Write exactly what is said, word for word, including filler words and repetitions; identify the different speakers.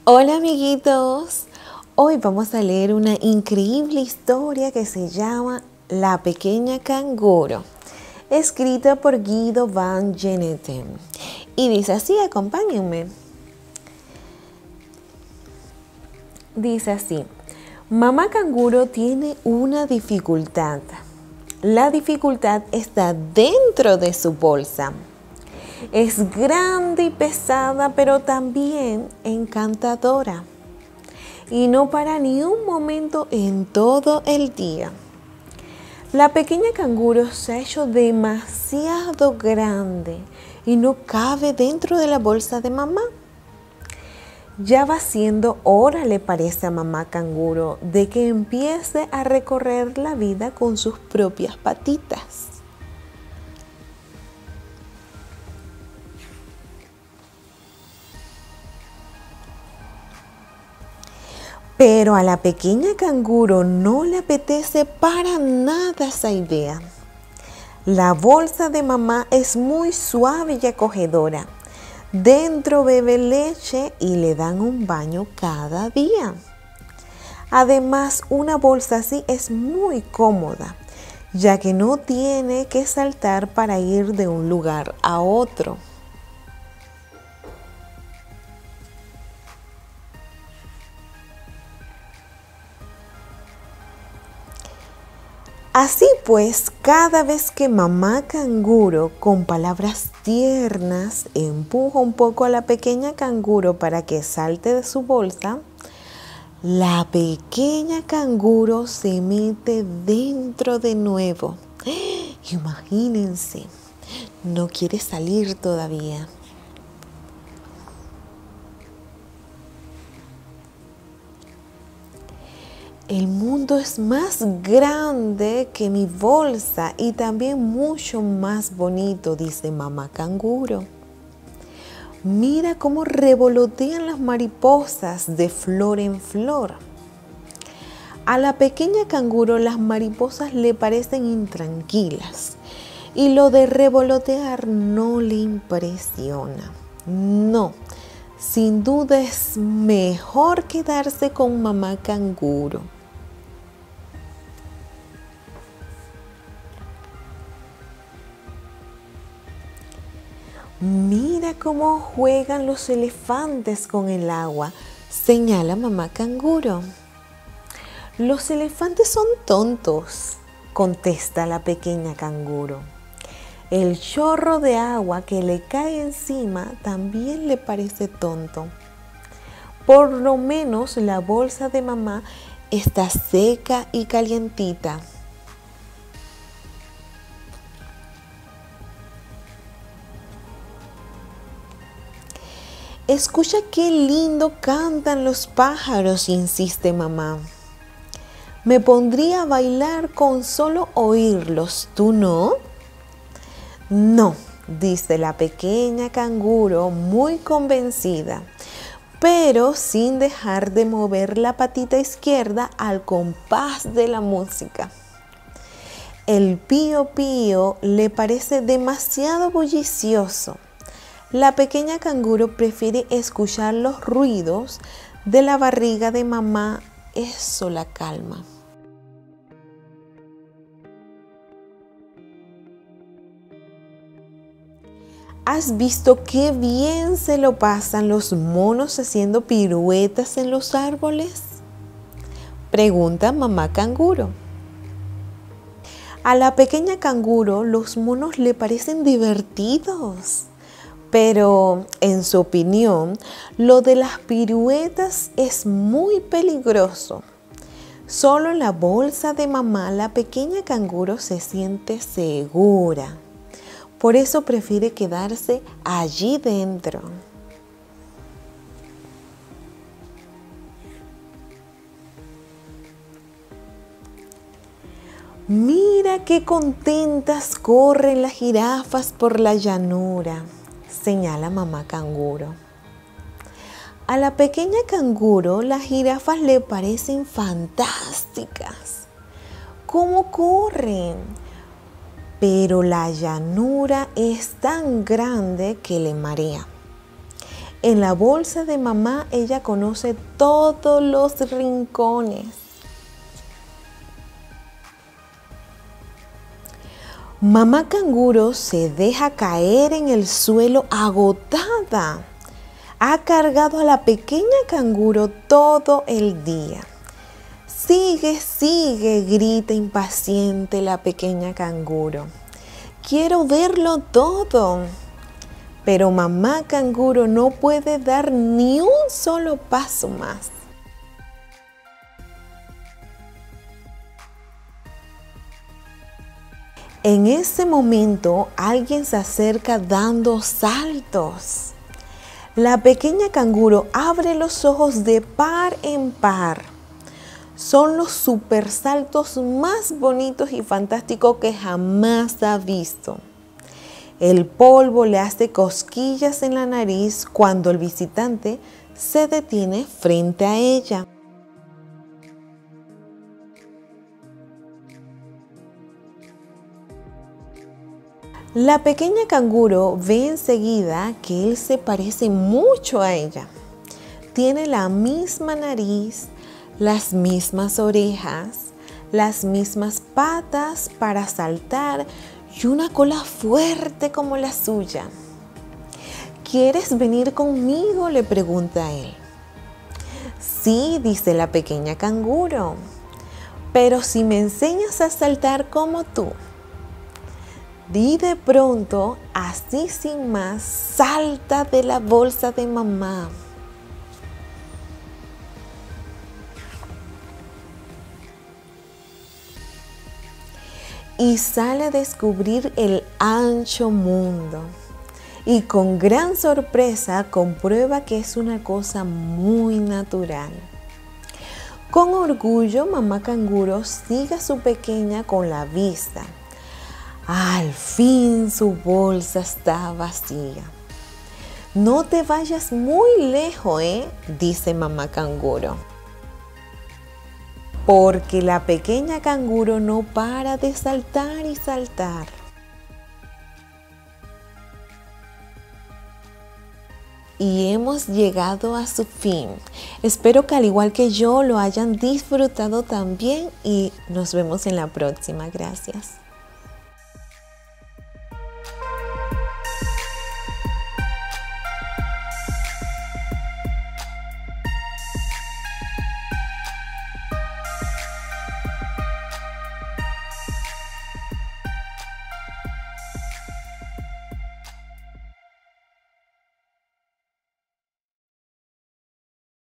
Speaker 1: Hola amiguitos, hoy vamos a leer una increíble historia que se llama La pequeña canguro, escrita por Guido van Genneten, y dice así, acompáñenme. Dice así: mamá canguro tiene una dificultad. La dificultad está dentro de su bolsa. Es grande y pesada, pero también encantadora. Y no para ni un momento en todo el día. La pequeña canguro se ha hecho demasiado grande y no cabe dentro de la bolsa de mamá. Ya va siendo hora, le parece a mamá canguro, de que empiece a recorrer la vida con sus propias patitas. Pero a la pequeña canguro no le apetece para nada esa idea. La bolsa de mamá es muy suave y acogedora. Dentro bebe leche y le dan un baño cada día. Además, una bolsa así es muy cómoda, ya que no tiene que saltar para ir de un lugar a otro. Así pues, cada vez que mamá canguro, con palabras tiernas, empuja un poco a la pequeña canguro para que salte de su bolsa, la pequeña canguro se mete dentro de nuevo. Imagínense, no quiere salir todavía. El mundo es más grande que mi bolsa y también mucho más bonito, dice mamá canguro. Mira cómo revolotean las mariposas de flor en flor. A la pequeña canguro las mariposas le parecen intranquilas y lo de revolotear no le impresiona. No, sin duda es mejor quedarse con mamá canguro. Mira cómo juegan los elefantes con el agua, señala mamá canguro. Los elefantes son tontos, contesta la pequeña canguro. El chorro de agua que le cae encima también le parece tonto. Por lo menos la bolsa de mamá está seca y calientita. Escucha qué lindo cantan los pájaros, insiste mamá. Me pondría a bailar con solo oírlos, ¿tú no? No, dice la pequeña canguro muy convencida, pero sin dejar de mover la patita izquierda al compás de la música. El pío pío le parece demasiado bullicioso. La pequeña canguro prefiere escuchar los ruidos de la barriga de mamá, eso la calma. ¿Has visto qué bien se lo pasan los monos haciendo piruetas en los árboles? Pregunta mamá canguro. A la pequeña canguro los monos le parecen divertidos. Pero, en su opinión, lo de las piruetas es muy peligroso. Solo en la bolsa de mamá la pequeña canguro se siente segura. Por eso prefiere quedarse allí dentro. Mira qué contentas corren las jirafas por la llanura, señala mamá canguro. A la pequeña canguro las jirafas le parecen fantásticas. ¿Cómo corren? Pero la llanura es tan grande que le marea. En la bolsa de mamá ella conoce todos los rincones. Mamá canguro se deja caer en el suelo agotada. Ha cargado a la pequeña canguro todo el día. Sigue, sigue, grita impaciente la pequeña canguro. Quiero verlo todo. Pero mamá canguro no puede dar ni un solo paso más. En ese momento alguien se acerca dando saltos. La pequeña canguro abre los ojos de par en par. Son los super saltos más bonitos y fantásticos que jamás ha visto. El polvo le hace cosquillas en la nariz cuando el visitante se detiene frente a ella. La pequeña canguro ve enseguida que él se parece mucho a ella. Tiene la misma nariz, las mismas orejas, las mismas patas para saltar y una cola fuerte como la suya. ¿Quieres venir conmigo?, le pregunta él. Sí, dice la pequeña canguro, pero si me enseñas a saltar como tú. Y de pronto, así sin más, salta de la bolsa de mamá. Y sale a descubrir el ancho mundo. Y con gran sorpresa comprueba que es una cosa muy natural. Con orgullo, mamá canguro sigue a su pequeña con la vista. Al fin su bolsa está vacía. No te vayas muy lejos, ¿eh?, dice mamá canguro. Porque la pequeña canguro no para de saltar y saltar. Y hemos llegado a su fin. Espero que al igual que yo lo hayan disfrutado también y nos vemos en la próxima. Gracias.